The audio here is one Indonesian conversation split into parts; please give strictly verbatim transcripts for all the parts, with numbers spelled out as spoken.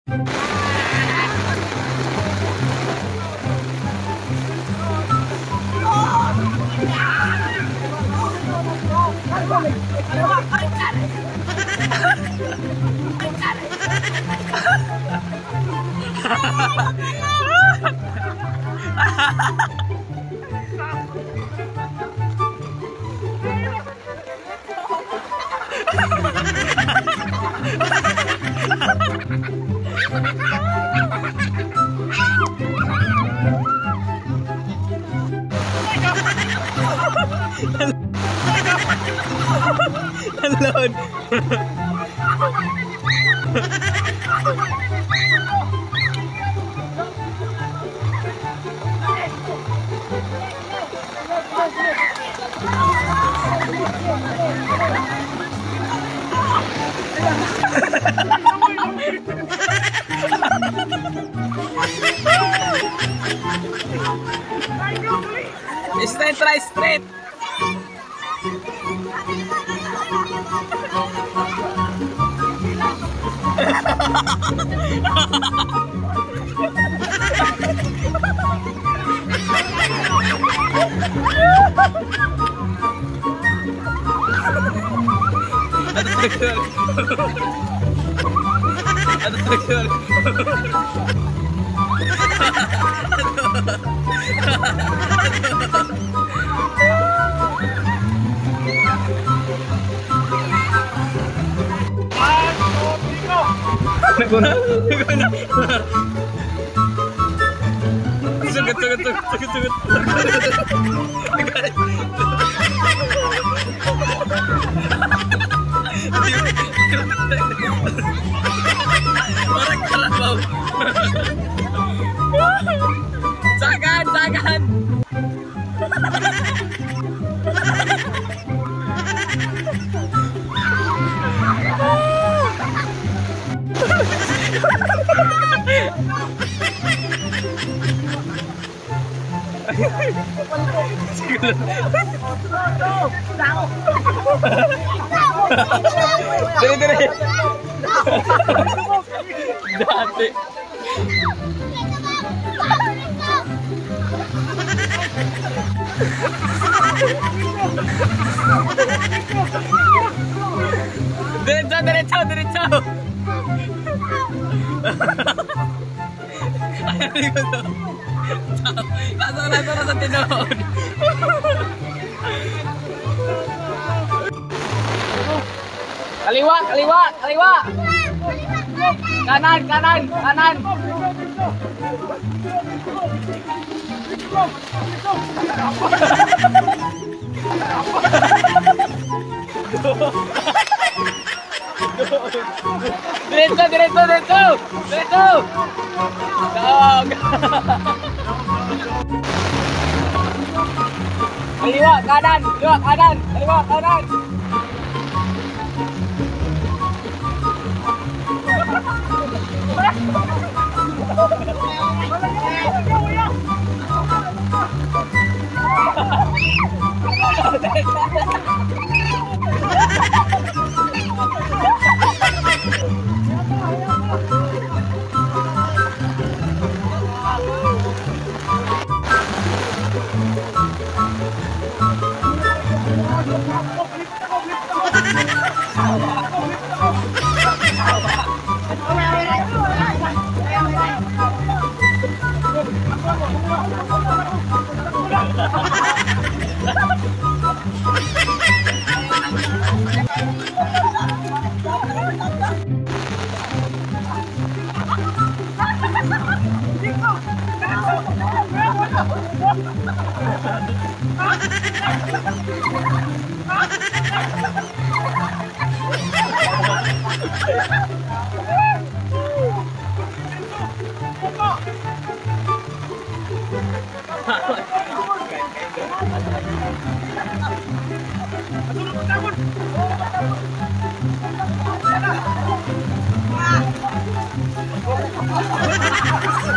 Alone. Straight, try straight. Naguna, naguna. Sugat, sugat, sugat, sugat, sugat. Orang kalabaw. Sagan, sagan. Dali, dali. Dati. Diretso, diretso, diretso. Ayaw ko to. Laso, laso, laso tinood. Kaliwa, kaliwa, kaliwa. Kanan, kanan, kanan. Diretso, diretso, diretso. Diretso. Dog. Kaliwa, kanan, kaliwa, kanan, kaliwa, kanan.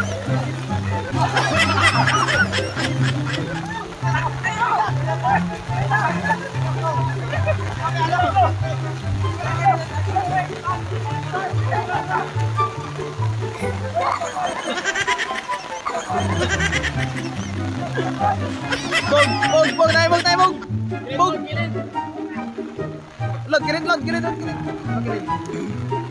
What? Bog, bog, bog tayo, bog tayo, bog. Bog. Load, kirit, load, kirit, load, kirit. Load, kirit.